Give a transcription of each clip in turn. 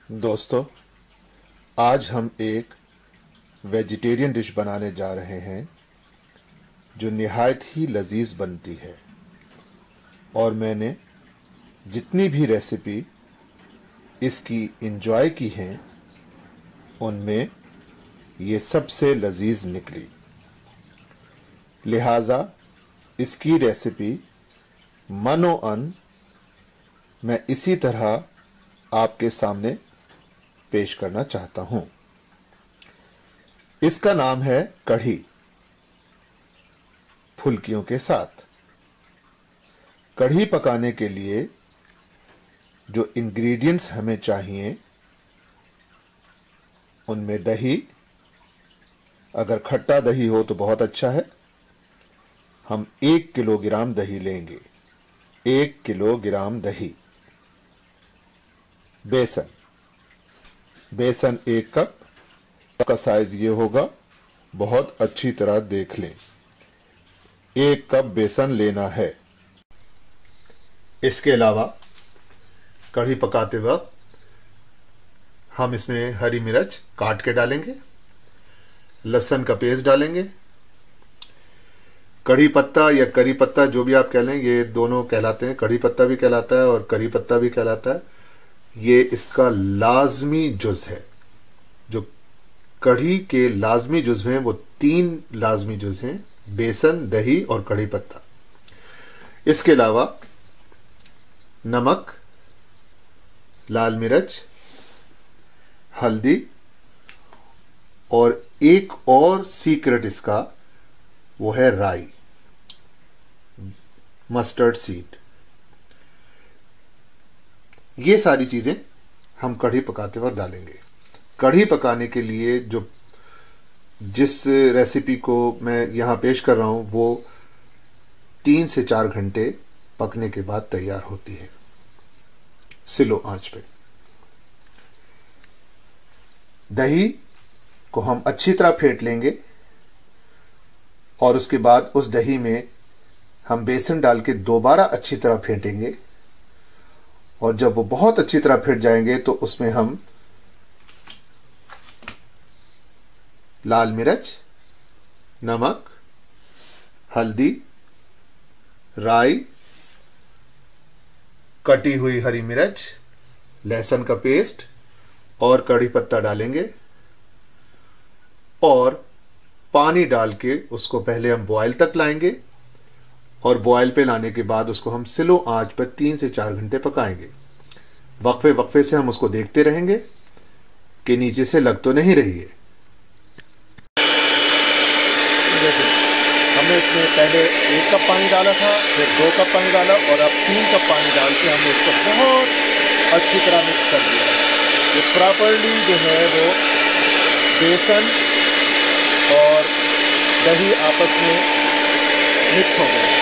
दोस्तों, आज हम एक वेजिटेरियन डिश बनाने जा रहे हैं जो निहायत ही लजीज बनती है। और मैंने जितनी भी रेसिपी इसकी एंजॉय की हैं उनमें ये सबसे लजीज निकली। लिहाजा इसकी रेसिपी मनोअन मैं इसी तरह आपके सामने पेश करना चाहता हूं। इसका नाम है कढ़ी फुल्कियों के साथ। कढ़ी पकाने के लिए जो इंग्रेडिएंट्स हमें चाहिए उनमें दही, अगर खट्टा दही हो तो बहुत अच्छा है। हम 1 किलोग्राम दही लेंगे। 1 किलोग्राम दही। बेसन 1 कप का साइज ये होगा, बहुत अच्छी तरह देख लें। 1 कप बेसन लेना है। इसके अलावा कढ़ी पकाते वक्त हम इसमें हरी मिर्च काट के डालेंगे, लहसुन का पेस्ट डालेंगे, कढ़ी पत्ता या करी पत्ता जो भी आप कह लें, ये दोनों कहलाते हैं। कढ़ी पत्ता भी कहलाता है और करी पत्ता भी कहलाता है। ये इसका लाजमी जुज है। जो कढ़ी के लाजमी जुज हैं वो 3 लाजमी जुज हैं: बेसन, दही और कढ़ी पत्ता। इसके अलावा नमक, लाल मिर्च, हल्दी और एक और सीक्रेट इसका वो है राई, मस्टर्ड सीड। ये सारी चीजें हम कढ़ी पकाते वक्त डालेंगे। कढ़ी पकाने के लिए जिस रेसिपी को मैं यहां पेश कर रहा हूं वो 3 से 4 घंटे पकने के बाद तैयार होती है स्लो आंच पे। दही को हम अच्छी तरह फेंट लेंगे और उसके बाद उस दही में हम बेसन डाल के दोबारा अच्छी तरह फेंटेंगे। और जब वो बहुत अच्छी तरह फेंट जाएंगे तो उसमें हम लाल मिर्च, नमक, हल्दी, राई, कटी हुई हरी मिर्च, लहसुन का पेस्ट और कढ़ी पत्ता डालेंगे और पानी डाल के उसको पहले हम बॉयल तक लाएंगे और बॉयल पे लाने के बाद उसको हम स्लो आंच पर 3 से 4 घंटे पकाएंगे। वक्फे वक्फे से हम उसको देखते रहेंगे कि नीचे से लग तो नहीं रही है। हमने इसमें पहले 1 कप पानी डाला था, फिर 2 कप पानी डाला और अब 3 कप पानी डाल के हमने इसको बहुत अच्छी तरह मिक्स कर दिया। ये प्रॉपर्ली जो है वो बेसन और दही आपस में मिक्स हो गए।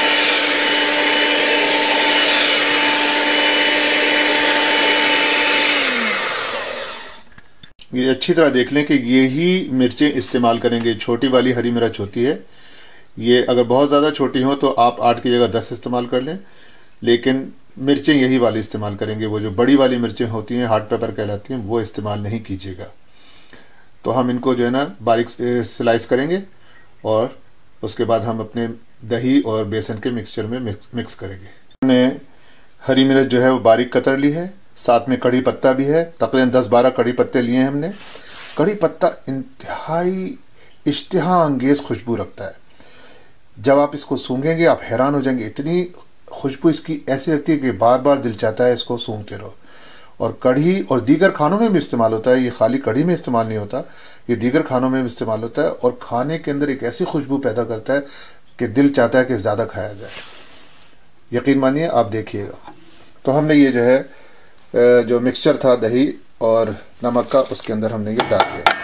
ये अच्छी तरह देख लें कि यही मिर्चें इस्तेमाल करेंगे। छोटी वाली हरी मिर्च होती है, ये अगर बहुत ज़्यादा छोटी हो तो आप 8 की जगह 10 इस्तेमाल कर लें, लेकिन मिर्चें यही वाली इस्तेमाल करेंगे। वो जो बड़ी वाली मिर्चें होती हैं, हॉट पेपर कहलाती हैं, वो इस्तेमाल नहीं कीजिएगा। तो हम इनको जो है ना बारीक स्लाइस करेंगे और उसके बाद हम अपने दही और बेसन के मिक्सचर में मिक्स करेंगे। हमने हरी मिर्च जो है वो बारीक कतर ली है, साथ में कढ़ी पत्ता भी है। तकरीबन 10-12 कढ़ी पत्ते लिए हैं हमने। कढ़ी पत्ता इंतहाई इश्तिहा अंगेज खुशबू रखता है। जब आप इसको सूंघेंगे आप हैरान हो जाएंगे, इतनी खुशबू इसकी ऐसी लगती है कि बार बार दिल चाहता है इसको सूंघते रहो। और कढ़ी और दीगर खानों में भी इस्तेमाल होता है। ये खाली कढ़ी में इस्तेमाल नहीं होता, ये दीगर खानों में भी इस्तेमाल होता है और खाने के अंदर एक ऐसी खुशबू पैदा करता है कि दिल चाहता है कि ज़्यादा खाया जाए। यकीन मानिए, आप देखिएगा। तो हमने ये जो है जो मिक्सचर था दही और नमक का, उसके अंदर हमने ये डाल दिया।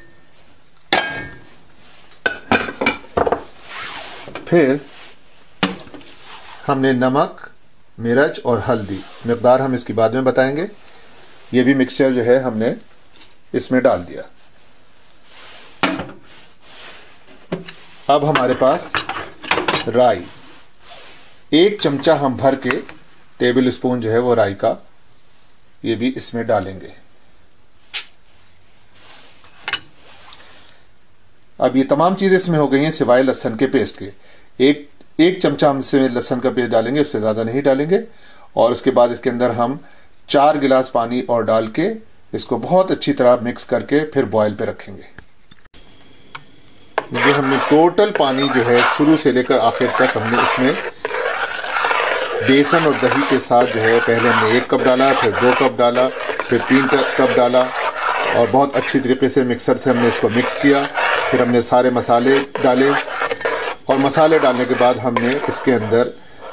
फिर हमने नमक, मिर्च और हल्दी, मिकदार हम इसकी बाद में बताएंगे, ये भी मिक्सचर जो है हमने इसमें डाल दिया। अब हमारे पास राई, 1 चमचा हम भर के टेबल स्पून जो है वो राई का ये भी इसमें डालेंगे। अब ये तमाम चीज़ें इसमें हो गई हैं सिवाय लहसुन के पेस्ट के। एक चमचा हम इसमें लहसुन का पेस्ट डालेंगे, उससे ज़्यादा नहीं डालेंगे। और उसके बाद इसके अंदर हम 4 गिलास पानी और डाल के इसको बहुत अच्छी तरह मिक्स करके फिर बॉयल पे रखेंगे। ये हमने टोटल पानी जो है शुरू से लेकर आखिर तक हमने इसमें बेसन और दही के साथ जो है पहले हमने 1 कप डाला, फिर 2 कप डाला, फिर 3 कप डाला और बहुत अच्छी तरीके से मिक्सर से हमने इसको मिक्स किया। फिर हमने सारे मसाले डाले और मसाले डालने के बाद हमने इसके अंदर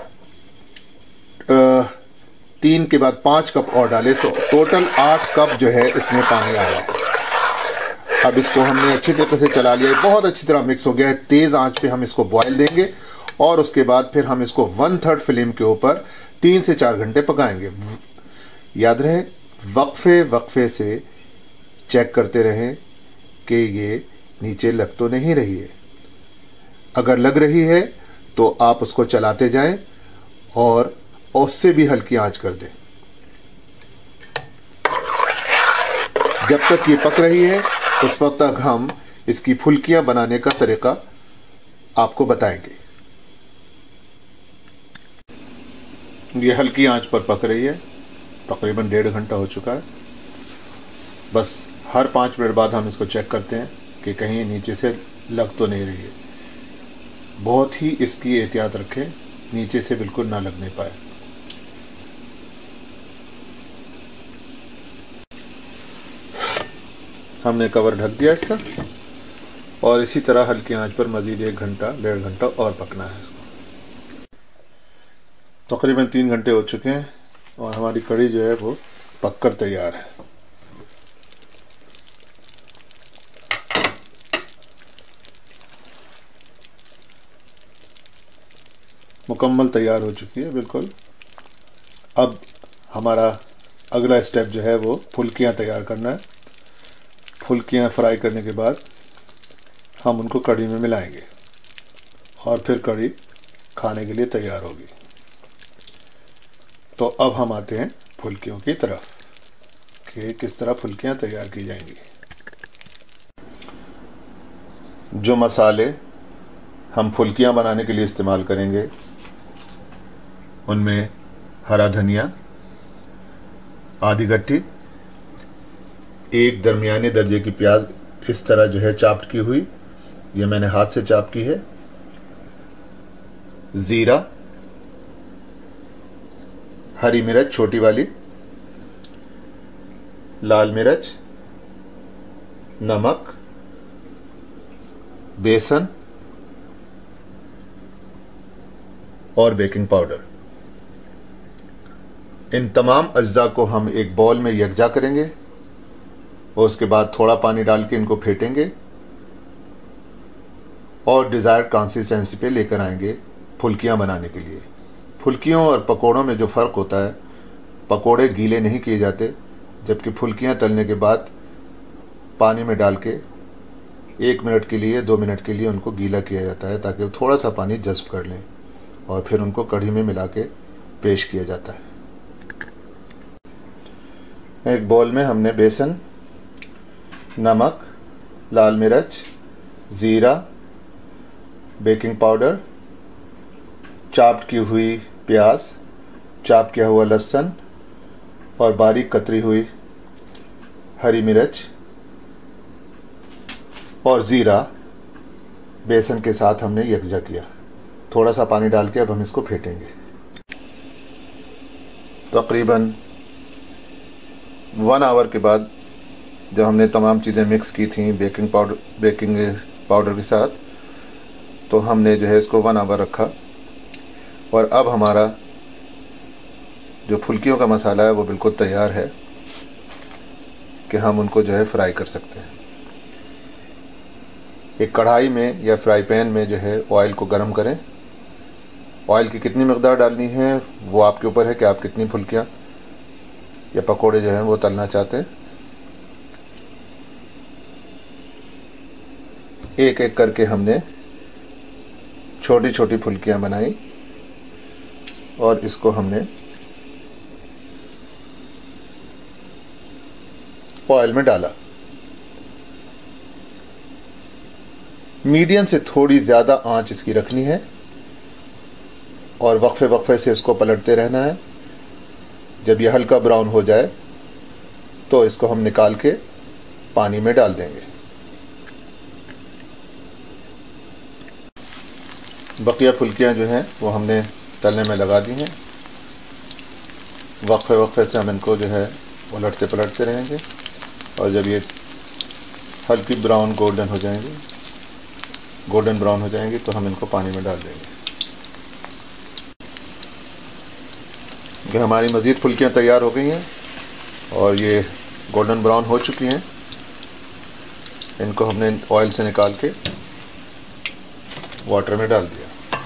3 के बाद 5 कप और डाले, तो टोटल 8 कप जो है इसमें पानी आया। अब इसको हमने अच्छी तरीके से चला लिया, बहुत अच्छी तरह मिक्स हो गया है। तेज़ आंच पे हम इसको बॉयल देंगे और उसके बाद फिर हम इसको 1/3 फ्लेम के ऊपर 3 से 4 घंटे पकाएंगे। याद रहे वक्फे से चेक करते रहें कि ये नीचे लग तो नहीं रही है। अगर लग रही है तो आप उसको चलाते जाएं और उससे भी हल्की आंच कर दें। जब तक ये पक रही है उस वक्त तक हम इसकी फुल्कियां बनाने का तरीका आपको बताएंगे। ये हल्की आंच पर पक रही है, तकरीबन 1.5 घंटा हो चुका है। बस हर 5 मिनट बाद हम इसको चेक करते हैं कि कहीं नीचे से लग तो नहीं रही है। बहुत ही इसकी एहतियात रखें, नीचे से बिल्कुल ना लगने पाए। हमने कवर ढक दिया इसका और इसी तरह हल्की आंच पर मज़ीद 1 घंटा 1.5 घंटा और पकना है इसको। तकरीबन 3 घंटे हो चुके हैं और हमारी कढ़ी जो है वो पककर तैयार है। मुकम्मल तैयार हो चुकी है बिल्कुल। अब हमारा अगला स्टेप जो है वो फुल्कियाँ तैयार करना है। फुल्कियाँ फ्राई करने के बाद हम उनको कढ़ी में मिलाएंगे और फिर कढ़ी खाने के लिए तैयार होगी। तो अब हम आते हैं फुल्कियों की तरफ कि किस तरह फुल्कियाँ तैयार की जाएंगी। जो मसाले हम फुल्कियाँ बनाने के लिए इस्तेमाल करेंगे उनमें हरा धनिया आधी गट्ठी, 1 दरमियाने दर्जे की प्याज इस तरह जो है चाप्ट की हुई, ये मैंने हाथ से चाप की है, ज़ीरा, हरी मिर्च छोटी वाली, लाल मिर्च, नमक, बेसन और बेकिंग पाउडर। इन तमाम अज्जा को हम एक बाउल में यकजा करेंगे और उसके बाद थोड़ा पानी डाल के इनको फेंटेंगे और डिज़ायर्ड कंसिस्टेंसी पे लेकर आएंगे फुल्कियाँ बनाने के लिए। फुल्कियों और पकोड़ों में जो फ़र्क होता है, पकोड़े गीले नहीं किए जाते, जबकि फुल्कियाँ तलने के बाद पानी में डाल के 1 मिनट के लिए 2 मिनट के लिए उनको गीला किया जाता है ताकि वो थोड़ा सा पानी जज़्ब कर लें और फिर उनको कढ़ी में मिला के पेश किया जाता है। एक बाउल में हमने बेसन, नमक, लाल मिर्च, ज़ीरा, बेकिंग पाउडर, चाप्ड की हुई प्याज, चाप किया हुआ लहसुन और बारीक कतरी हुई हरी मिर्च और ज़ीरा बेसन के साथ हमने यकजा किया। थोड़ा सा पानी डाल के अब हम इसको फेंटेंगे। तकरीबन 1 आवर के बाद जब हमने तमाम चीज़ें मिक्स की थी बेकिंग पाउडर के साथ, तो हमने जो है इसको 1 आवर रखा और अब हमारा जो फुल्कियों का मसाला है वो बिल्कुल तैयार है कि हम उनको जो है फ्राई कर सकते हैं। एक कढ़ाई में या फ्राई पैन में जो है ऑयल को गर्म करें। ऑयल की कितनी मकदार डालनी है वो आपके ऊपर है कि आप कितनी फुल्कियाँ या पकोड़े जो हैं वो तलना चाहते हैं। एक एक करके हमने छोटी छोटी फुल्कियाँ बनाई और इसको हमने ऑयल में डाला। मीडियम से थोड़ी ज़्यादा आंच इसकी रखनी है और वक्फे वक्फे से इसको पलटते रहना है। जब ये हल्का ब्राउन हो जाए तो इसको हम निकाल के पानी में डाल देंगे। बकिया फुल्कियाँ जो हैं वो हमने तलने में लगा दी हैं। वक्फे वक्फे से हम इनको जो है उलटते पलटते रहेंगे और जब ये हल्की ब्राउन गोल्डन ब्राउन हो जाएंगी तो हम इनको पानी में डाल देंगे। ये हमारी मज़ीद फुल्कियाँ तैयार हो गई हैं और ये गोल्डन ब्राउन हो चुकी हैं। इनको हमने ऑयल से निकाल के वाटर में डाल दिया।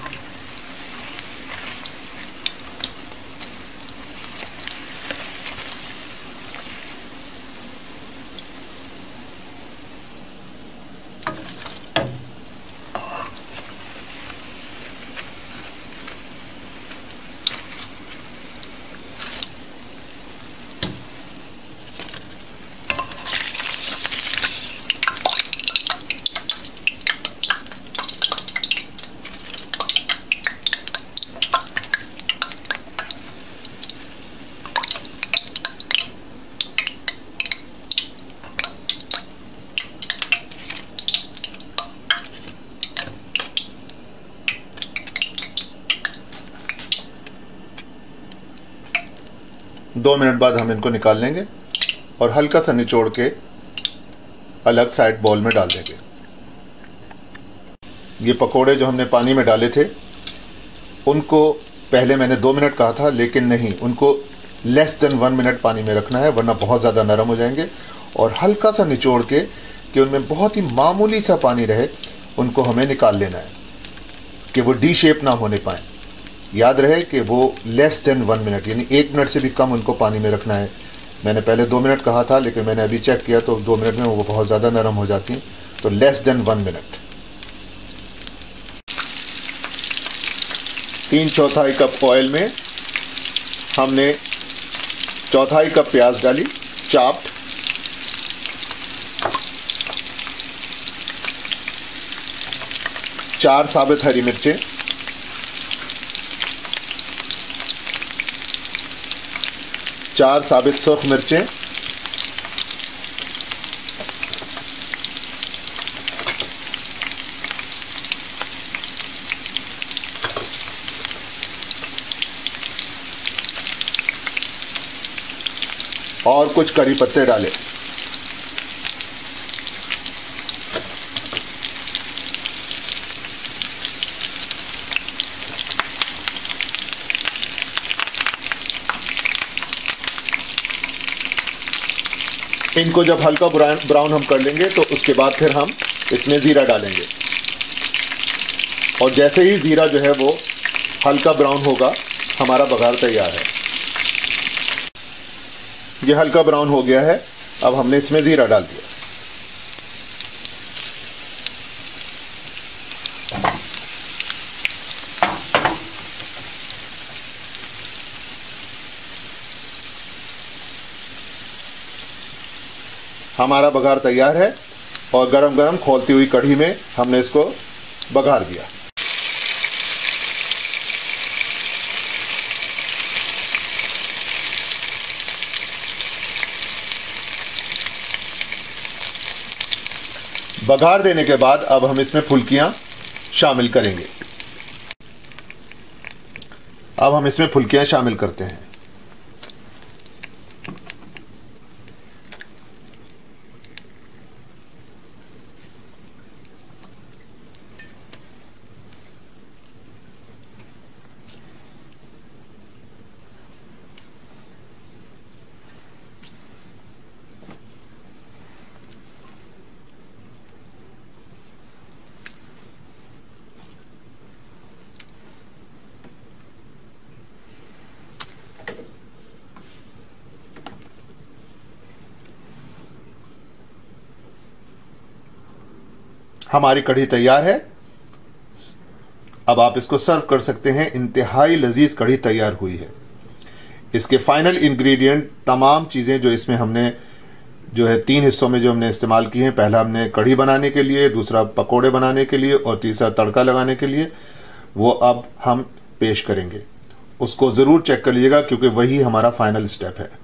दो मिनट बाद हम इनको निकाल लेंगे और हल्का सा निचोड़ के अलग साइड बाउल में डाल देंगे। ये पकोड़े जो हमने पानी में डाले थे उनको पहले मैंने 2 मिनट कहा था, लेकिन नहीं, उनको लेस देन 1 मिनट पानी में रखना है वरना बहुत ज़्यादा नरम हो जाएंगे। और हल्का सा निचोड़ के कि उनमें बहुत ही मामूली सा पानी रहे, उनको हमें निकाल लेना है कि वो डी शेप ना होने पाए। याद रहे कि वो लेस देन 1 मिनट यानी 1 मिनट से भी कम उनको पानी में रखना है। मैंने पहले 2 मिनट कहा था, लेकिन मैंने अभी चेक किया तो 2 मिनट में वो बहुत ज़्यादा नरम हो जाती हैं। तो लेस देन 1 मिनट। 3/4 कप ऑयल में हमने 1/4 कप प्याज डाली चाप्ड, 4 साबित हरी मिर्चें, 4 साबित सुर्ख मिर्चें, और कुछ करी पत्ते डाले। इनको जब हल्का ब्राउन हम कर लेंगे तो उसके बाद फिर हम इसमें ज़ीरा डालेंगे और जैसे ही ज़ीरा जो है वो हल्का ब्राउन होगा हमारा बघार तैयार है। ये हल्का ब्राउन हो गया है, अब हमने इसमें ज़ीरा डाल दिया। हमारा बघार तैयार है और गरम गरम खौलती हुई कढ़ी में हमने इसको बघार दिया। बघार देने के बाद अब हम इसमें फुल्कियां शामिल करेंगे। अब हम इसमें फुल्कियां शामिल करते हैं। हमारी कढ़ी तैयार है। अब आप इसको सर्व कर सकते हैं। इंतहाई लजीज कढ़ी तैयार हुई है। इसके फाइनल इंग्रेडिएंट, तमाम चीज़ें जो इसमें हमने जो है 3 हिस्सों में जो हमने इस्तेमाल किए हैं, पहला हमने कढ़ी बनाने के लिए, दूसरा पकोड़े बनाने के लिए और तीसरा तड़का लगाने के लिए, वो अब हम पेश करेंगे। उसको ज़रूर चेक कर लीजिएगा क्योंकि वही हमारा फाइनल स्टेप है।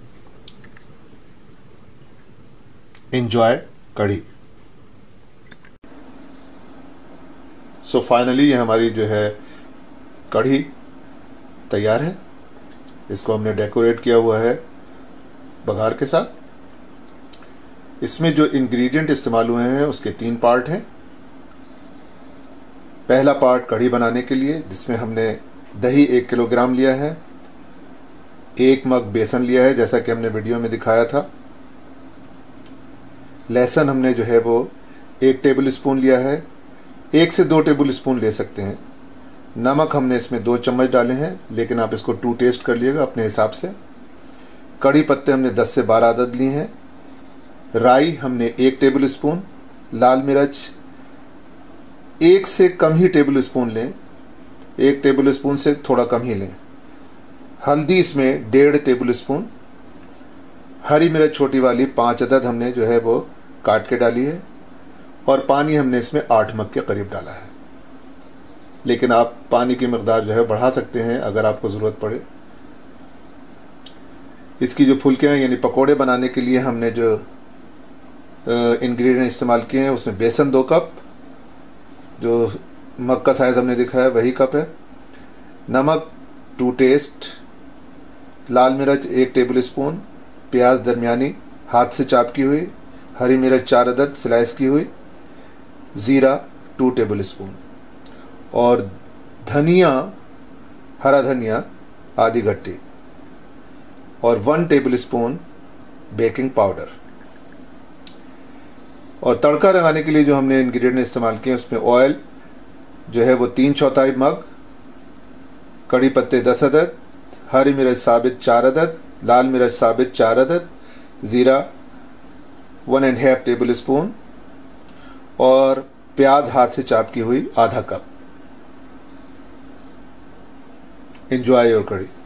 एंजॉय कढ़ी। सो फाइनली ये हमारी जो है कढ़ी तैयार है। इसको हमने डेकोरेट किया हुआ है बघार के साथ। इसमें जो इंग्रेडिएंट इस्तेमाल हुए हैं उसके 3 पार्ट हैं। पहला पार्ट कढ़ी बनाने के लिए, जिसमें हमने दही 1 किलोग्राम लिया है, 1 मग बेसन लिया है जैसा कि हमने वीडियो में दिखाया था, लहसुन हमने जो है वो 1 टेबल स्पून लिया है, 1 से 2 टेबल स्पून ले सकते हैं। नमक हमने इसमें 2 चम्मच डाले हैं, लेकिन आप इसको टू टेस्ट कर लीजिएगा अपने हिसाब से। कड़ी पत्ते हमने 10 से 12 अदद लिए हैं। राई हमने 1 टेबल स्पून, लाल मिर्च 1 से कम ही टेबल स्पून लें, 1 टेबल स्पून से थोड़ा कम ही लें। हल्दी इसमें 1.5 टेबल स्पून। हरी मिर्च छोटी वाली 5 अदद हमने जो है वो काट के डाली है। और पानी हमने इसमें 8 मग के करीब डाला है, लेकिन आप पानी की मकदार जो है बढ़ा सकते हैं अगर आपको ज़रूरत पड़े। इसकी जो फुल्कियाँ यानी पकोड़े बनाने के लिए हमने जो इंग्रेडिएंट इस्तेमाल किए हैं उसमें बेसन 2 कप, जो मग का साइज़ हमने दिखाया वही कप है, नमक टू टेस्ट, लाल मिर्च 1 टेबल स्पून, प्याज दरमियानी हाथ से चाप की हुई, हरी मिर्च 4 अदद स्लाइस की हुई, ज़ीरा 2 टेबल स्पून और धनिया, हरा धनिया आधी गट्टी और 1 टेबल स्पून बेकिंग पाउडर। और तड़का लगाने के लिए जो हमने इंग्रेडिएंट इस्तेमाल किए उसमें ऑयल जो है वो 3/4 मग, कड़ी पत्ते 10 अदद, हरी मिर्च साबित 4 अदद, लाल मिर्च साबित 4 अदद, ज़ीरा 1.5 टेबल स्पून और प्याज हाथ से चाप की हुई आधा कप। एंजॉय योर कड़ी।